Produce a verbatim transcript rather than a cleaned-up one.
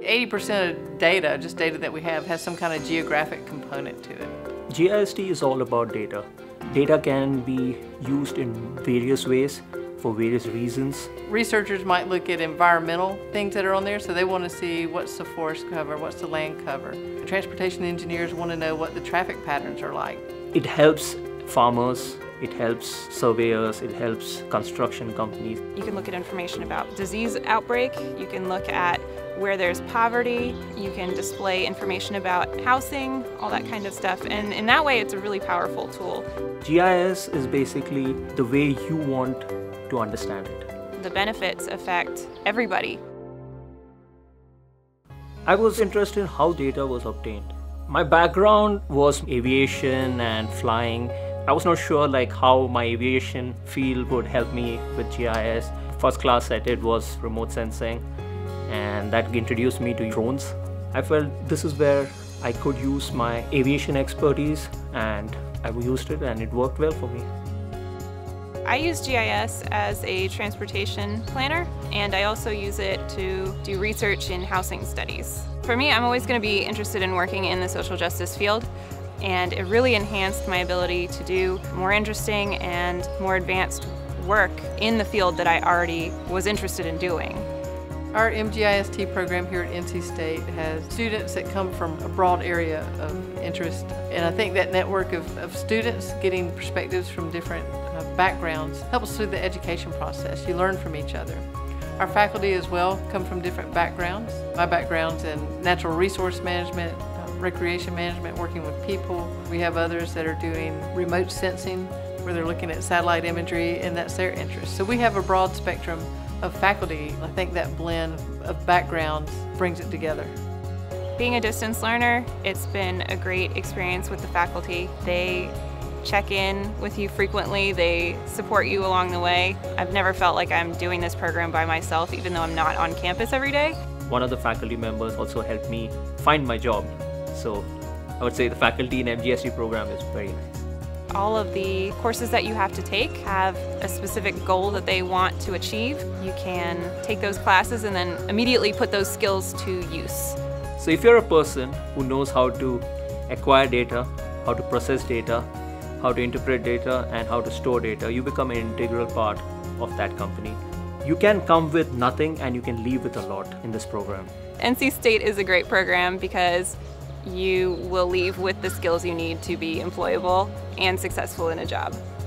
eighty percent of data, just data that we have, has some kind of geographic component to it. G I S T is all about data. Data can be used in various ways for various reasons. Researchers might look at environmental things that are on there, so they want to see what's the forest cover, what's the land cover. Transportation engineers want to know what the traffic patterns are like. It helps farmers, it helps surveyors, it helps construction companies. You can look at information about disease outbreak, you can look at where there's poverty, you can display information about housing, all that kind of stuff, and in that way it's a really powerful tool. G I S is basically the way you want to understand it. The benefits affect everybody. I was interested in how data was obtained. My background was aviation and flying. I was not sure like how my aviation field would help me with G I S. First class I did was remote sensing, and that introduced me to drones. I felt this is where I could use my aviation expertise, and I used it and it worked well for me. I use G I S as a transportation planner, and I also use it to do research in housing studies. For me, I'm always going to be interested in working in the social justice field, and it really enhanced my ability to do more interesting and more advanced work in the field that I already was interested in doing. Our M G I S T program here at N C State has students that come from a broad area of interest, and I think that network of, of students getting perspectives from different uh, backgrounds helps us through the education process. You learn from each other. Our faculty as well come from different backgrounds. My background's in natural resource management, uh, recreation management, working with people. We have others that are doing remote sensing, where they're looking at satellite imagery, and that's their interest. So we have a broad spectrum of faculty. I think that blend of backgrounds brings it together. Being a distance learner, it's been a great experience with the faculty. They check in with you frequently, they support you along the way. I've never felt like I'm doing this program by myself, even though I'm not on campus every day. One of the faculty members also helped me find my job. So I would say the faculty in M G I S T program is very nice. All of the courses that you have to take have a specific goal that they want to achieve. You can take those classes and then immediately put those skills to use. So if you're a person who knows how to acquire data, how to process data, how to interpret data, and how to store data, you become an integral part of that company. You can come with nothing and you can leave with a lot in this program. N C State is a great program because you will leave with the skills you need to be employable and successful in a job.